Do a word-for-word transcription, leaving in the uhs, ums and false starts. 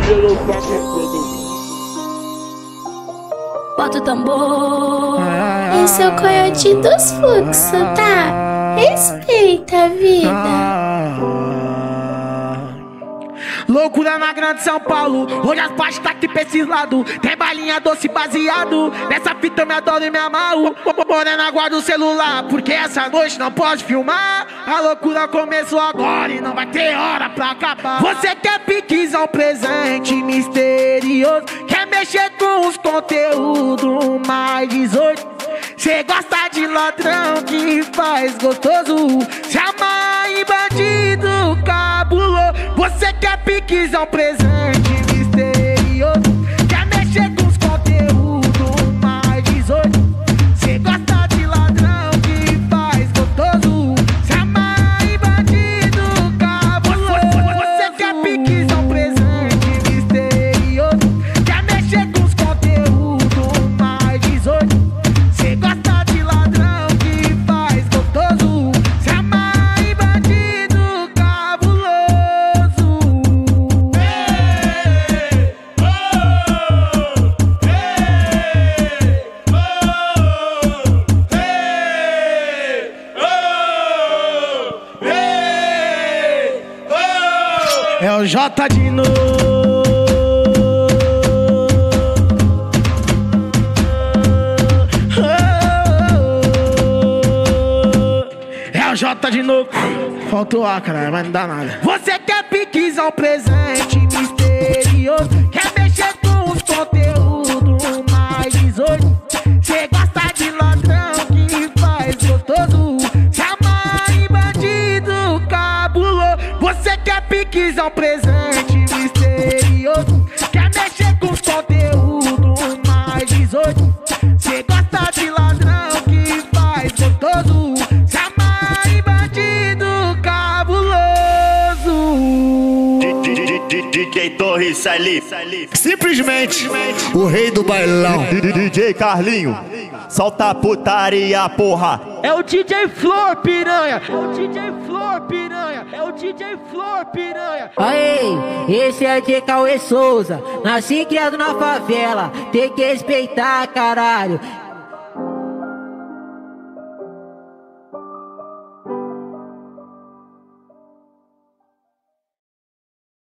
Bota o tambor. Esse é o coiote dos fluxos, tá? Respeita a vida. Loucura na grande São Paulo, hoje as partes tá aqui pra esses lados. Tem balinha doce baseado, nessa fita eu me adoro e me amarro. Morena, guarda o celular, porque essa noite não pode filmar. A loucura começou agora e não vai ter hora pra acabar. Você quer piquizão, presente misterioso, quer mexer com os conteúdos mais dezoito. Cê gosta de ladrão que faz gostoso, se amarra em bandido cabuloso. Você quer piquizão, presente misterioso, quer mexer com os conteúdos mais dezoito. Cê gosta de ladrão que faz gostoso, se amarra em bandido cabuloso. Você quer piquizão, presente misterioso, quer mexer com os conteúdos mais dezoito. Cê gosta de ladrão que faz gostoso, se amarra em bandido cabuloso. É o J de novo. É o J de novo. Faltou A, cara, mas não dá nada. Você quer piquizão, presente misterioso, quer mexer com os conteúdos mais dezoito. Cê gosta de ladrão que faz gostoso, se amarra em bandido cabuloso. Você quer piquizão, presente misterioso, quer mexer com os conteúdos mais dezoito. Cê gosta de ladrão que faz gostoso, se amarra em bandido cabuloso. D J Torres Salif, Simplesmente o rei do bailão. D J Carlinho, solta a putaria, porra. É o D J Flor, piranha. É o D J Flor, piranha. É o D J Flor, piranha. Aí, esse é D J Cauê Souza, nasci e criado na favela, tem que respeitar, caralho.